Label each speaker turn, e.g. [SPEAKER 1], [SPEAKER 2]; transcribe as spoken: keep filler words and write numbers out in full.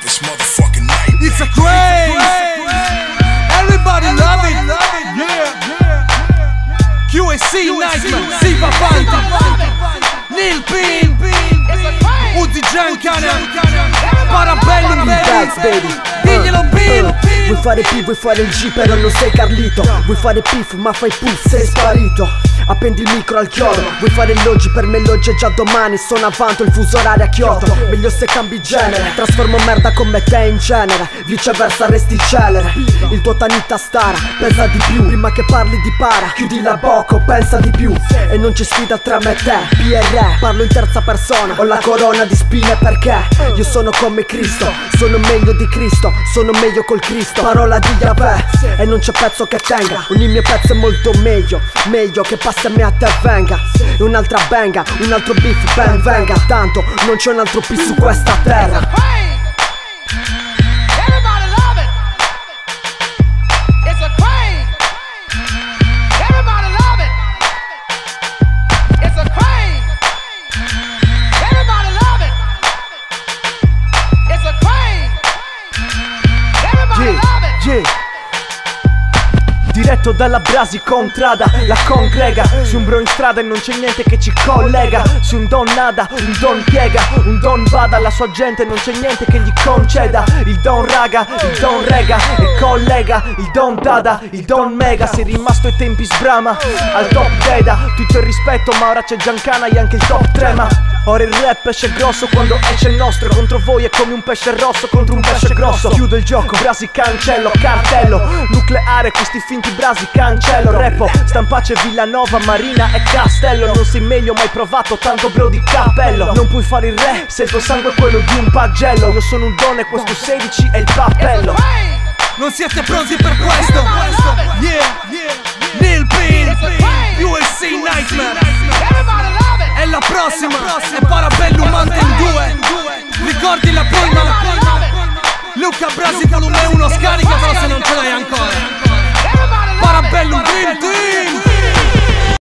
[SPEAKER 1] this motherfucking night.
[SPEAKER 2] It's a craze. Everybody love it. Yeah. Q S C Nightmare, Siva Panti, Lil Pin, Uzi Giancana, Parabellum baby. Diglielo Bill.
[SPEAKER 3] Vuoi fare P, vuoi fare il G, però non sei Carlito. Vuoi fare piff, ma fai puff, sei sparito. Appendi il micro al chiodo. Vuoi fare l'oggi, per me l'oggi è già domani. Sono avanti il fuso orario a Kyoto. Meglio se cambi genere, trasformo merda come te in genere. Viceversa resti celere. Il tuo Tanita stara, pensa di più. Prima che parli di para, chiudi la bocca, pensa di più. E non c'è sfida tra me e te, P R, parlo in terza persona. Ho la corona di spine perché io sono come Cristo. Sono meglio di Cristo, sono meglio col Cristo. Parola di Yahweh, e non c'è pezzo che tenga. Ogni mio pezzo è molto meglio, meglio che passi a me a te venga. E un'altra benga, un altro beef ben venga. Tanto non c'è un altro P su questa terra.
[SPEAKER 4] Diretto dalla Brasi Contrada, la congrega. Su un bro in strada e non c'è niente che ci collega. Su un don nada, un don piega, un don bada alla sua gente, non c'è niente che gli conceda. Il don raga, il don rega e collega. Il don dada, il don mega. Sei rimasto ai tempi sbrama, al top deda. Tutto il rispetto ma ora c'è Giancana e anche il top trema. Ora il rap esce grosso quando esce il nostro. Contro voi è come un pesce rosso contro un pesce grosso. Chiudo il gioco, Brasi cancello, cartello nucleare, questi finti Brasi cancello. Repo, Stampace, Villanova, Marina e Castello. Non sei meglio mai provato, tanto bro di cappello. Non puoi fare il re se il tuo sangue è quello di un pagello. Io sono un don e questo sedici è il pappello.
[SPEAKER 2] Non siete pronti per questo? Yeah, Lil Pin, Q S C Nightmare. E la prossima è Parabellum Mountain due. Ricordi la prima? Luca Brasi volume uno, scaricatelo se non ce l'hai ancora. Parabellum Dream Team.